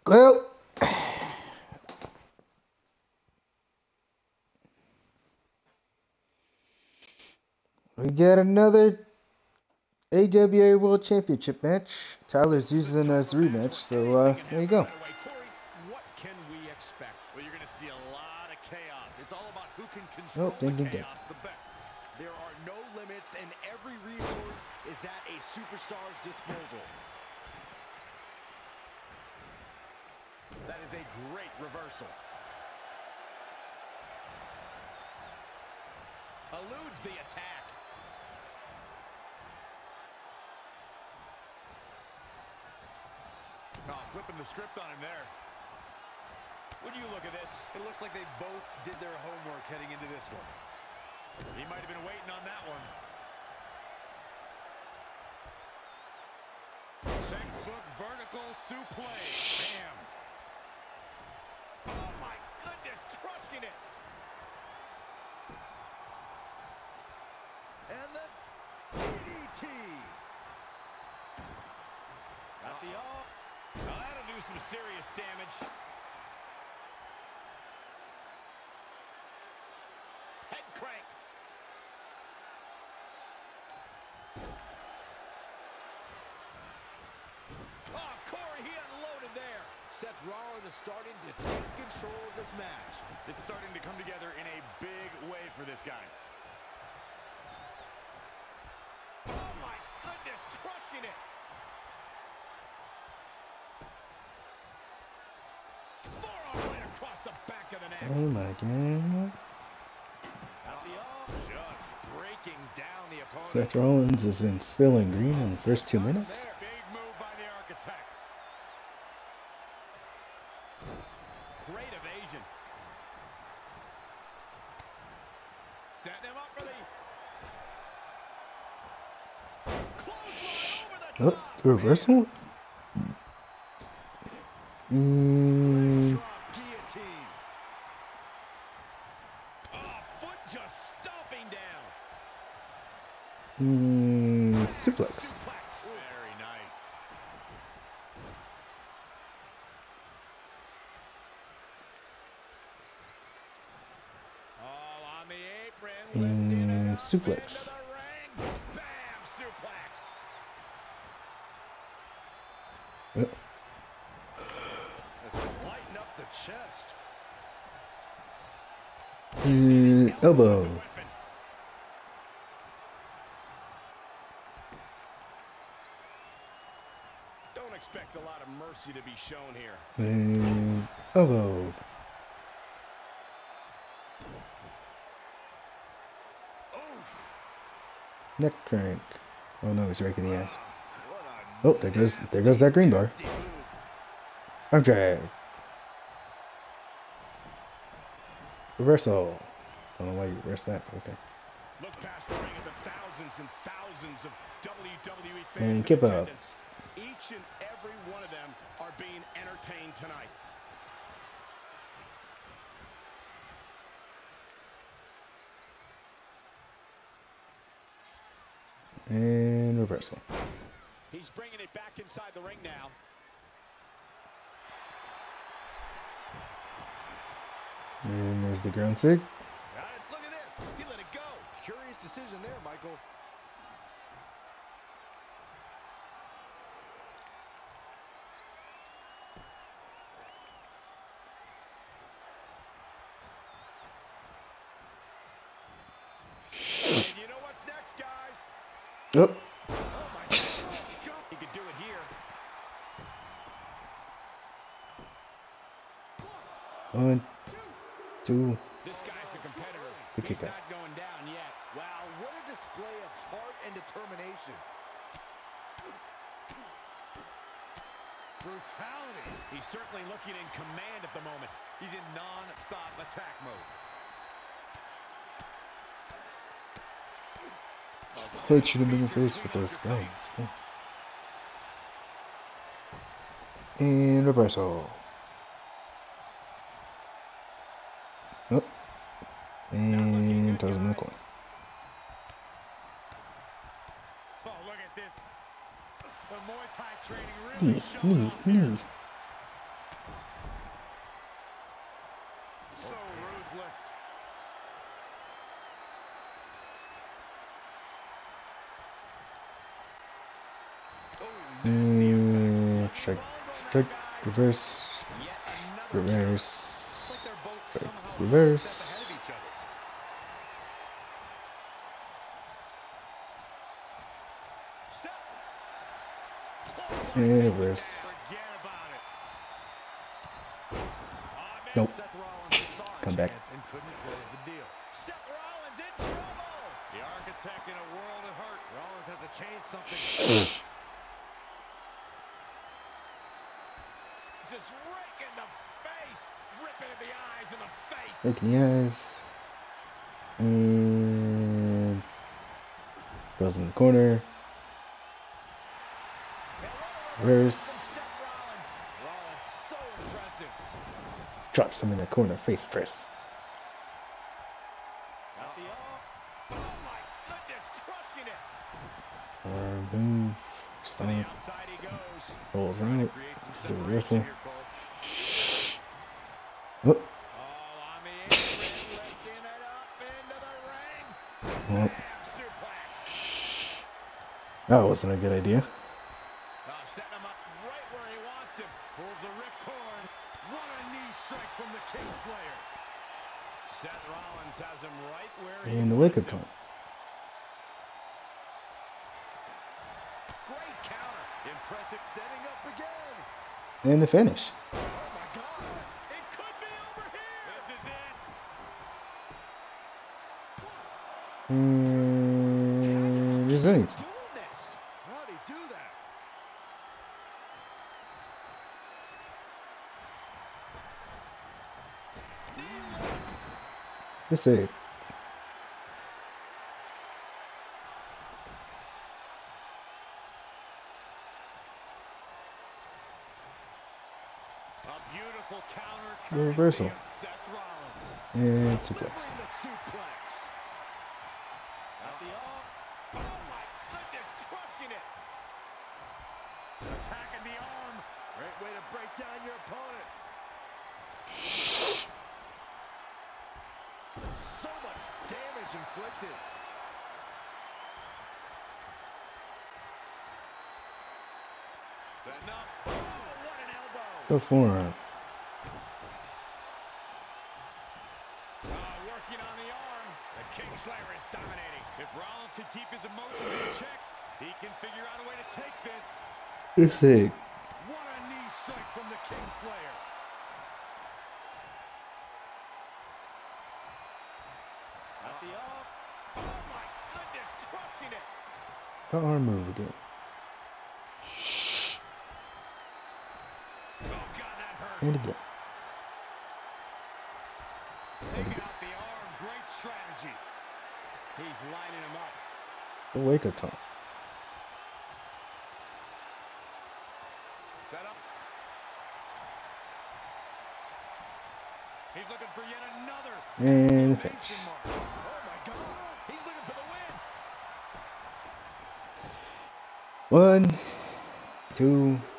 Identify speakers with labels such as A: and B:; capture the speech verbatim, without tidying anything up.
A: Well, we got another A W A World Championship match. Tyler's using as rematch, so uh, there you go.
B: What can we expect? Well, you're going to see a lot of chaos. It's all about who can control
A: Oh, ding,
B: the
A: ding, ding.
B: chaos the best. There are no limits, and every resource is at a superstar's disposal. That is a great reversal. Eludes the attack. Oh, flipping the script on him there. When you look at this, it looks like they both did their homework heading into this one. He might have been waiting on that one. Textbook vertical suplex. Bam. Oh my goodness, crushing it. And the D D T. Got the all. Now that'll do some serious damage. Head crank. Oh, Corey, he unloaded there. Seth Rollins is starting to take control of this match. It's starting to come together in a big way for this guy. Oh, my goodness, crushing it. Forearm right across the back of the neck.
A: Oh my god.
B: Just breaking down the opponent.
A: Seth Rollins is in still in green in the first two minutes.
B: Big move by the architect. Great evasion. Setting him up for the clothesline over the
A: Oh,
B: top.
A: the reversal? Mm,
B: Guillotine. Oh, foot just stomping down.
A: mm, suplex.
B: Suplex. Very nice. All on the apron. lifting it
A: And
B: up
A: suplex.
B: into the ring. Bam! Suplex.
A: Oh,
B: Lighten up the chest.
A: mm, elbow.
B: Weapon. Don't expect a lot of mercy to be shown here.
A: And elbow.
B: Oof.
A: Neck crank. Oh no, he's raking the ass.
B: What a
A: Oh, there goes there goes that green bar.
B: nasty move.
A: Arm drag. Reversal. I don't know why you reversed that, but okay.
B: Look past the ring at the thousands and thousands of W W E fans
A: And
B: in
A: keep up.
B: attendance. Each and every one of them are being entertained tonight.
A: And reversal.
B: He's bringing it back inside the ring now.
A: And there's the ground sig.
B: Got it. Look at this. He let it go. Curious decision there, Michael. And you know what's next, guys?
A: Oh,
B: Oh my God. He could do it here.
A: one, two.
B: This guy's a competitor.
A: Good
B: He's
A: kick out.
B: not going down yet. Wow, what a display of heart and determination. Brutality. He's certainly looking in command at the moment. He's in non-stop attack mode.
A: Touch him in the face with those guns. And reversal. Oh. And toss him in the corner.
B: Oh, look at this. The Muay Thai training really
A: Knee,
B: showing
A: knee,
B: off here.
A: knee. And strike, strike, reverse, reverse, strike, reverse. And reverse. Nope. Come back.
B: Seth Rollins in trouble. The architect in a world of hurt. Rollins has to change something. Just rake in the face. Ripping in the eyes in the face.
A: Rake in the eyes. And goes in the corner. Reverse. Drops him in the corner face first. Arm boom. Stomp. Rolls out. It's a reversal. Oh. Well, that wasn't a good idea.
B: Setting him up right where he wants him. Pulls the ripcord. What a knee strike from the Kingslayer. Seth Rollins has him right where he
A: In the wake of time.
B: Great counter. Impressive setting up again.
A: And the finish.
B: Oh my God. It could be over here. This is it.
A: And resilient.
B: How'd he do that?
A: Let's see.
B: A beautiful counter.
A: Reversal.
B: Seth Rollins.
A: And suplex.
B: Suplex. At the arm. Oh my goodness, crushing it. Attacking the arm. Great way to break down your opponent. So much damage inflicted. Setting up. Oh, what an elbow.
A: Go forearm.
B: Uh, working on the arm. The Kingslayer is dominating. If Rollins can keep his emotions in check, he can figure out a way to take this.
A: Let's see.
B: What a knee strike from the Kingslayer. At the arm. Oh my goodness, crushing it.
A: The arm move again.
B: Oh God, that hurt.
A: And again.
B: Taking out the arm, great strategy. He's lining him up.
A: The wake up time.
B: Set up. He's looking for yet another.
A: And finish.
B: Oh my God. He's looking for the win.
A: One, two,